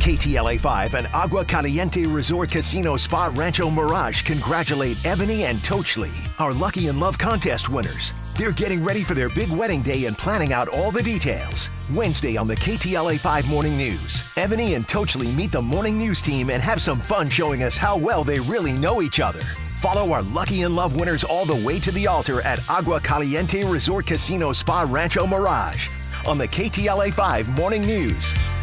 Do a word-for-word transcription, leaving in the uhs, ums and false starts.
K T L A five and Agua Caliente Resort Casino Spa Rancho Mirage congratulate Evanee and Tochtli, our Lucky in Love contest winners. They're getting ready for their big wedding day and planning out all the details. Wednesday on the K T L A five Morning News, Evanee and Tochtli meet the Morning News team and have some fun showing us how well they really know each other. Follow our Lucky in Love winners all the way to the altar at Agua Caliente Resort Casino Spa Rancho Mirage on the K T L A five Morning News.